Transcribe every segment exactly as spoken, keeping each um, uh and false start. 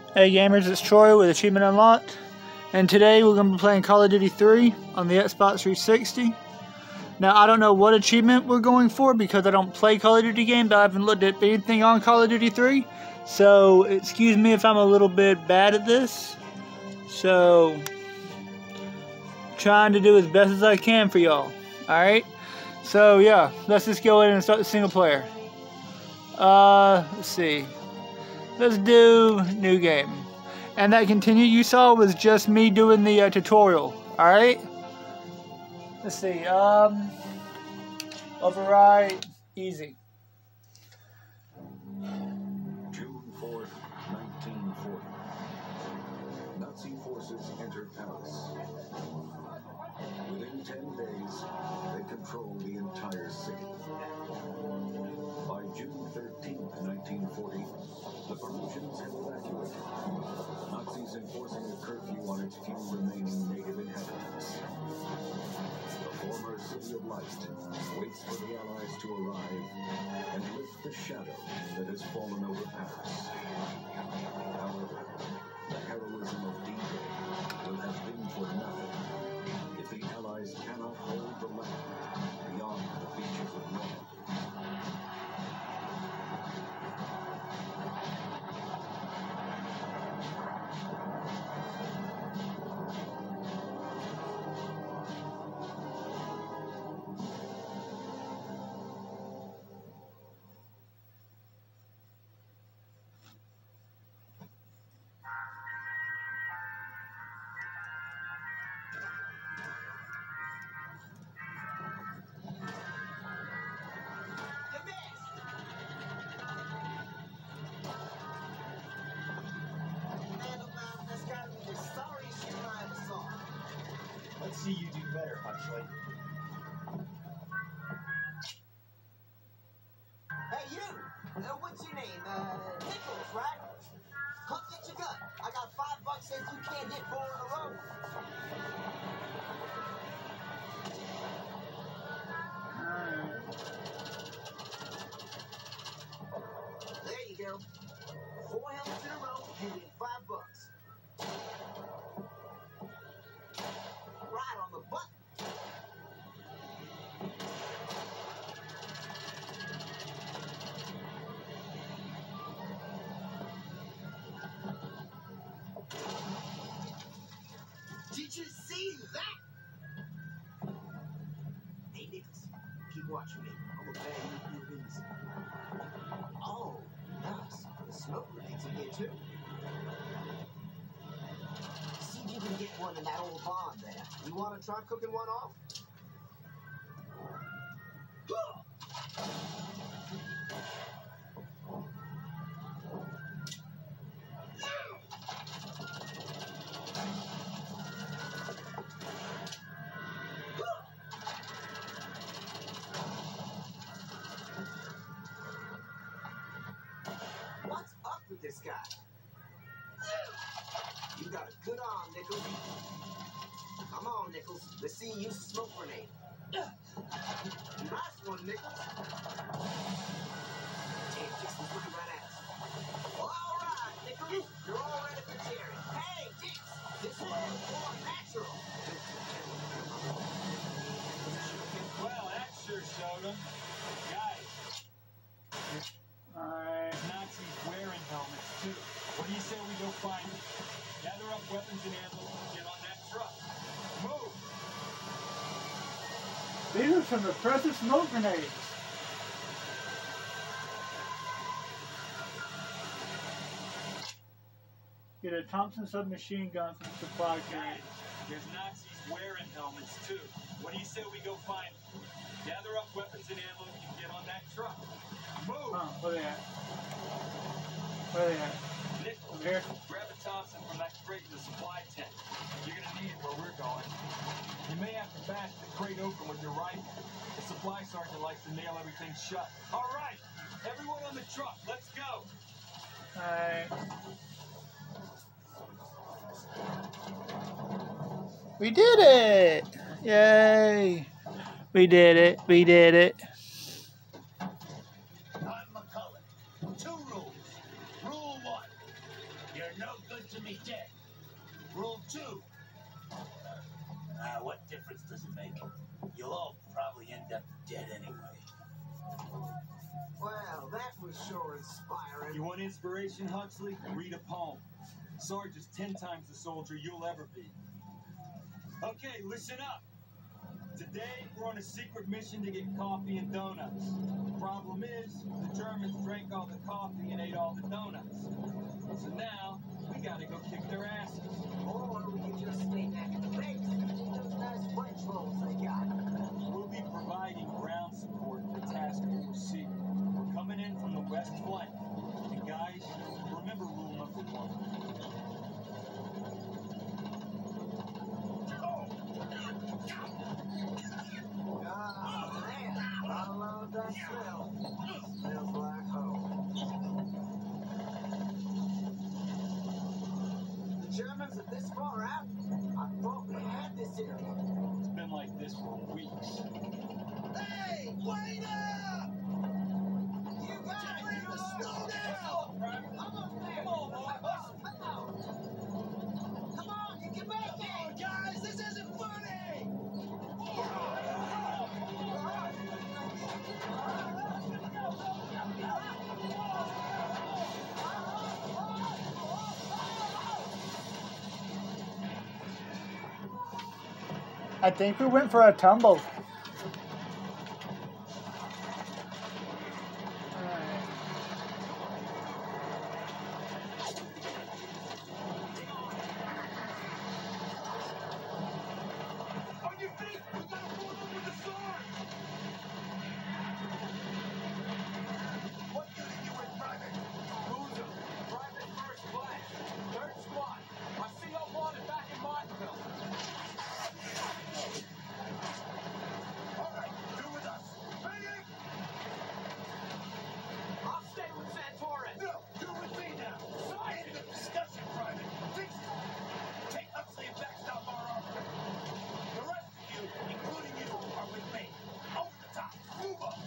Hey gamers, it's Troy with Achievement Unlocked, and today we're going to be playing Call of Duty three on the Xbox three sixty. Now, I don't know what achievement we're going for because I don't play Call of Duty games. I haven't looked at anything on Call of Duty three, so excuse me if I'm a little bit bad at this. So, trying to do as best as I can for y'all. Alright? So, yeah, let's just go ahead and start the single player. Uh, let's see. Let's do new game. And that continue you saw was just me doing the uh, tutorial. Alright? Let's see. Um, override. Easy. June fourth, nineteen forty. Nazi forces entered Paris. Within ten days, they controlled the entire city. By June thirteenth, nineteen forty, the Parisians had evacuated. Nazis enforcing a curfew on its few remaining native inhabitants. The former City of Light waits for the Allies to arrive and lift the shadow that has fallen over Paris. However, the heroism of D-Day will have been for nothing if the Allies cannot hold the land beyond the beaches of Normandy. Let's see you do better, Huxley. Hey, you! Uh, what's your name? Uh, Nichols, right? Come get your gun. I got five bucks since you can't hit four in a row. There you go. Four helmets in a row, you win five bucks. Right on the button. Did you see that? Hey, Nichols, keep watching me. I'm a bad new reason. Oh, nice. The smoke grenades in here, too. See if you can get one in that old barn there. You want to try cooking one off? What's up with this guy? You got a good arm, Nichols. Come on, Nichols. Let's see you use a smoke grenade. Nice one, Nichols. Damn, Dixon's looking right at us. All right, Nichols. You're all ready for Jerry. Hey, Dix. This is more natural. Well, that sure showed him. Guys, Alright. Nazis wearing helmets, too. What do you say we go find them? Gather up weapons and ammo and get on that truck. Move! These are some impressive smoke grenades. Get a Thompson submachine gun from supply case. There's Nazis wearing helmets, too. What do you say we go find them? Gather up weapons and ammo and get on that truck. Move! Huh, where they at? Where they at? Nichols, Over here? grab a Thompson from that crate in the supply tent. You're gonna need it where we're going. You may have to bash the crate open with your rifle. The supply sergeant likes to nail everything shut. All right, everyone on the truck, let's go. Alright. We did it! Yay! We did it. We did it. I'm McCullough. Two rules. Rule one. You're no good to me dead. Rule two. Ah, what difference does it make? You'll all probably end up dead anyway. Well, that was sure inspiring. You want inspiration, Huxley? Read a poem. Sarge is ten times the soldier you'll ever be. Okay, listen up. Today, we're on a secret mission to get coffee and donuts. The problem is, the Germans drank all the coffee and ate all the donuts. So now, we gotta go kick their asses. Or we could just stay back at the base and eat those nice French rolls they got. We'll be providing ground support to Task Force C. We're coming in from the west flank. And guys, remember rule number one. Oh, man. I love that smell. Smells like home. The Germans are this far out? I thought we had this area. It's been like this for weeks. Hey, wait up! You guys, Bring the snow down! almost there. Come on, boy. Come on. Come on, you can make it. Guys, this isn't funny! I think we went for a tumble. On your feet! We gotta pull over the sword! What unit you with, Private? Boozer, Private First Class, third Squad. My C O wanted back in Martinville. All right, you're with us. Medic! I'll stay with Santorin. No, you're with me now. End of discussion, Private. Fix it. Take Huxley and backstop our armor. The rest of you, including you, are with me. Over the top. Move up.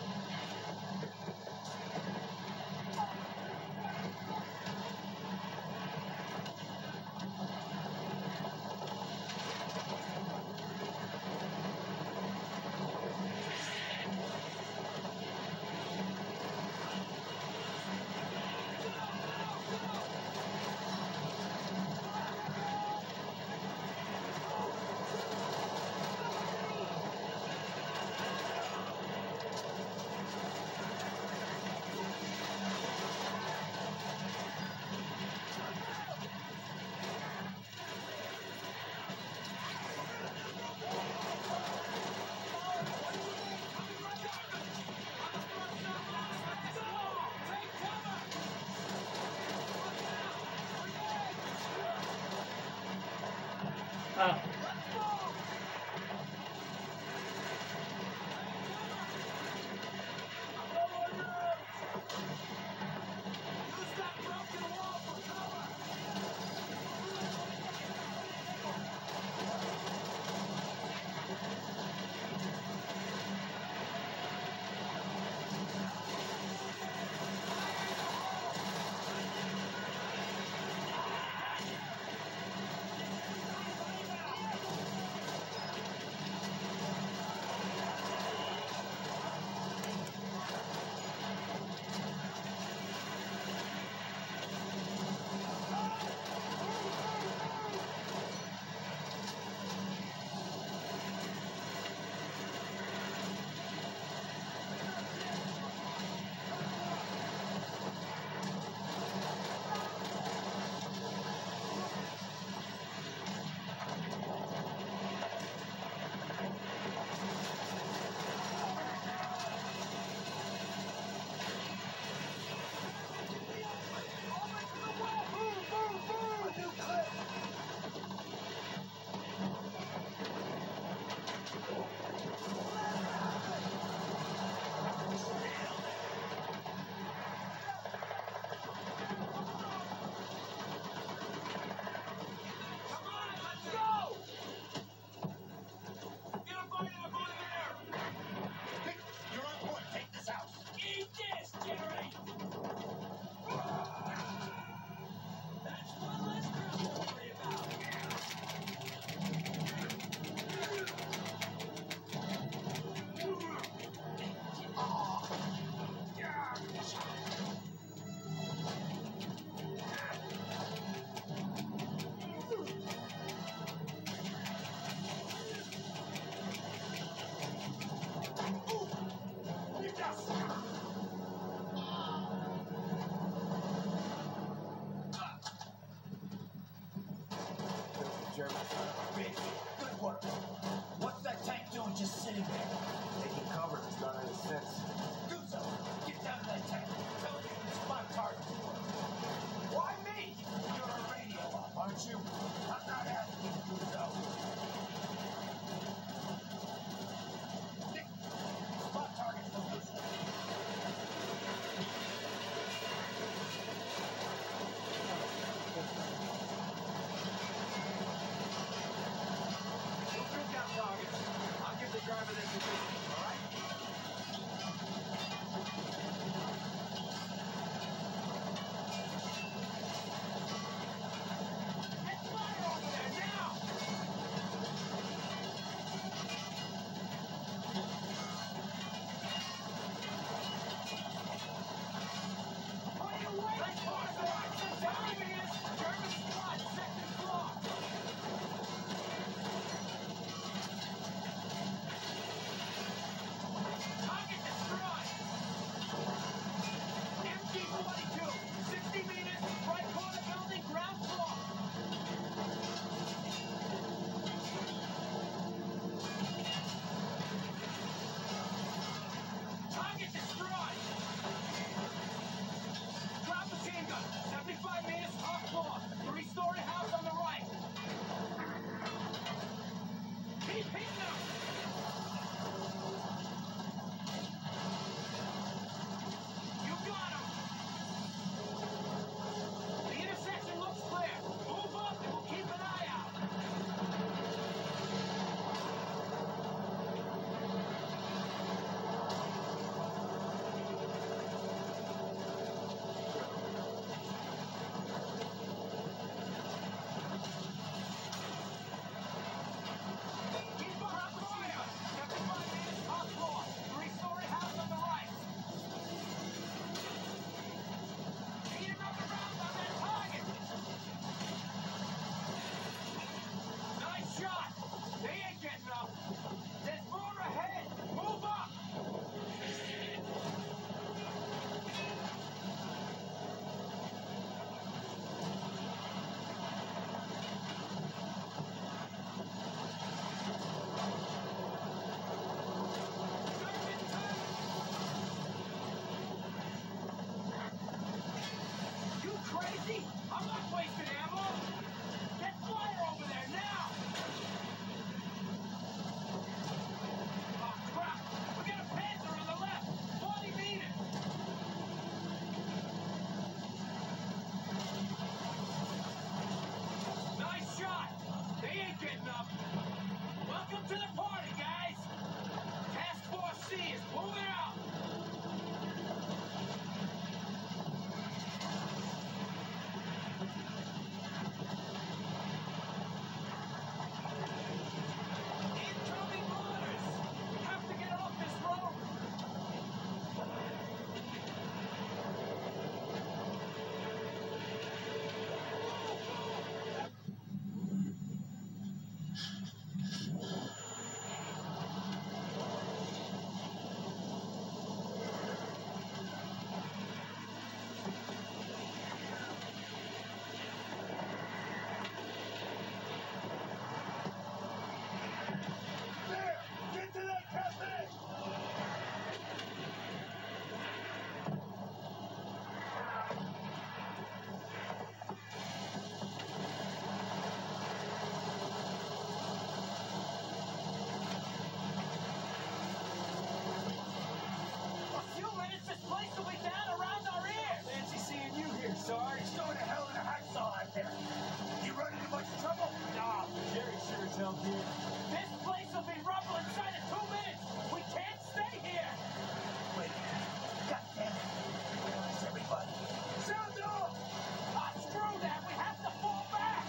Ah. German son of a bitch. Good work. What's that tank doing just sitting there? Taking cover. It's not any sense. Do so. Get down to that tank. Tell me you can spot targets. Why me? You're a radio op, aren't you? I'm not asking you to do so. Nick, spot targets from this one. We'll pick out targets. I'll give the driver their position, all right? Get fire over there now! What are you waiting for? The time is German squad, second floor. Target destroyed! M G forty-two, sixty meters, right corner building, ground floor. Target destroyed! Drop machine gun, seventy-five meters, top floor, three-story house on the right. Keep hitting them! You got him! The intersection looks clear. Move up and we'll keep an eye out. Keep up fire! seventy-five meters, top floor, three-story house on the right. Need another round on that target. Nice shot. They ain't getting up. There's more ahead. Move up. German tank. You crazy? I'm not wasting ammo. Get fire over there now. Oh, crap. We got a Panther on the left. forty meters. Nice shot. They ain't getting up. Welcome to the party, guys. Task Force C is moving out. Incoming orders. We have to get off this road. There! Get to that cafe! A few minutes, this place will be down around our ears. Fancy seeing you here, Sarge. He's going to hell in a hacksaw out there. You run into much trouble? Nah, Jerry sure as hell did. This place will be rubble inside of two minutes. We can't stay here. Wait. God damn it. Where is everybody? Sound off! Ah, screw that. We have to fall back.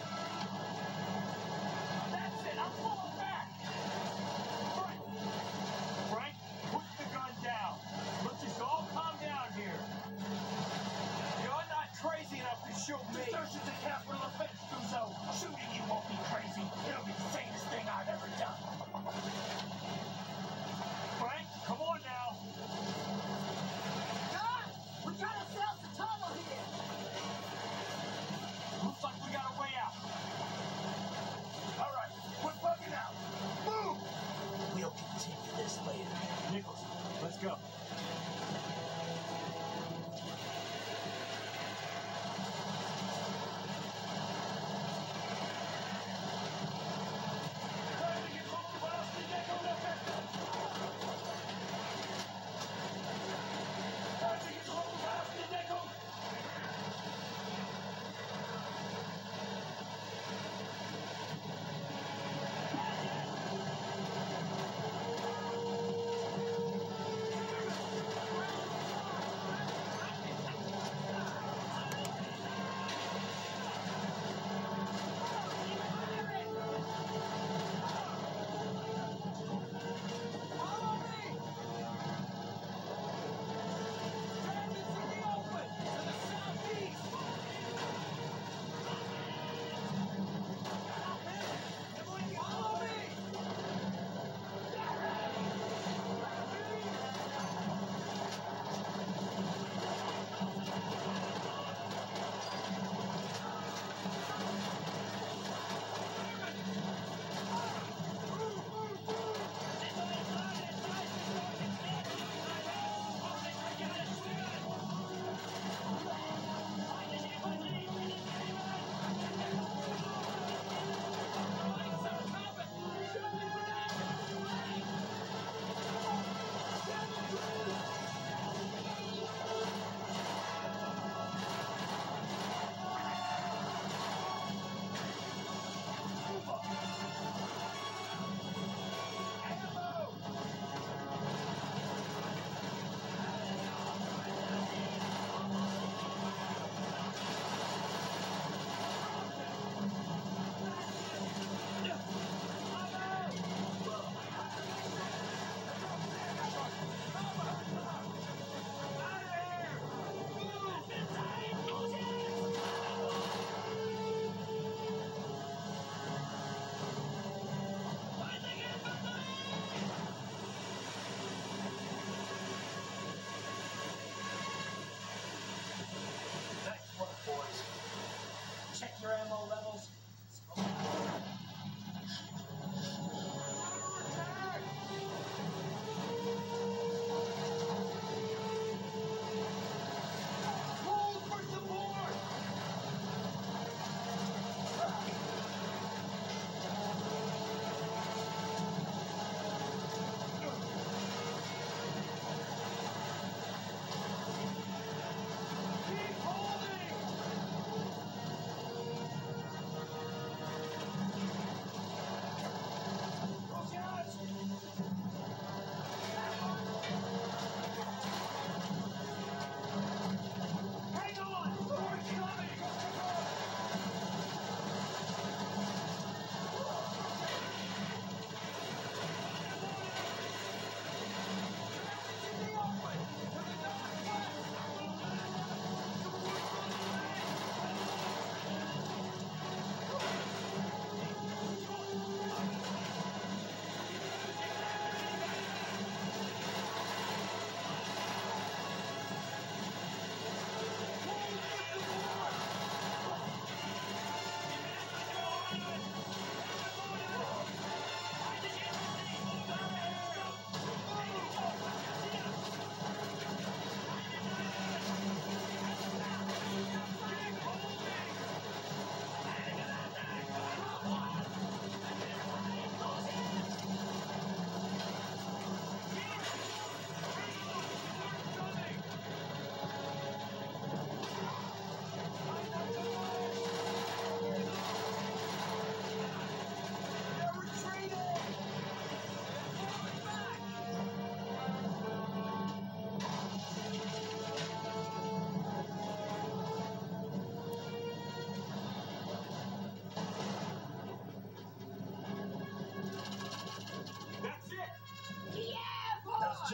That's it. I'm falling back. Frank. Frank, put the gun down. Let's just all calm down here. You're not crazy enough to shoot me. Desertion's a capital offense, Duzo. Shooting you won't be crazy. It'll be the sanest thing I've ever done. Frank, come on now. God, we got ourselves a tunnel here. Looks like we got a way out.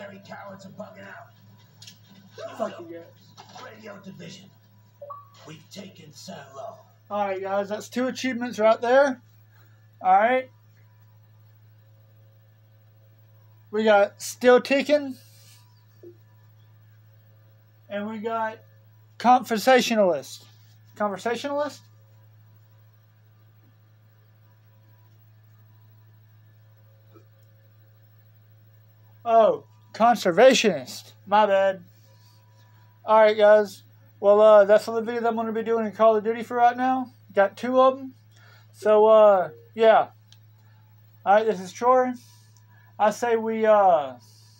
military cowards are bugging out. Fuck you guys. Radio division. We've taken Silo. Alright guys, that's two achievements right there. Alright. We got Still Ticking. And we got Conversationalist. Conversationalist? Oh, Conservationist. My bad. Alright guys. Well, uh, that's all the videos I'm going to be doing in Call of Duty for right now. Got two of them. So, uh, yeah. Alright, this is Troy. I say we, uh...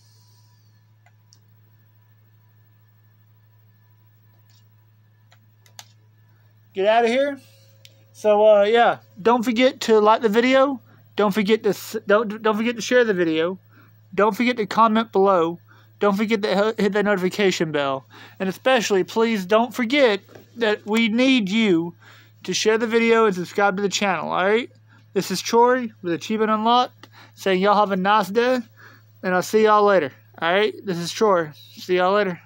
get out of here. So, uh, yeah. Don't forget to like the video. Don't forget to, don't, don't forget to share the video. Don't forget to comment below. Don't forget to hit that notification bell. And especially, please don't forget that we need you to share the video and subscribe to the channel, alright? This is Troy with Achievement Unlocked, saying y'all have a nice day, and I'll see y'all later, alright? This is Troy. See y'all later.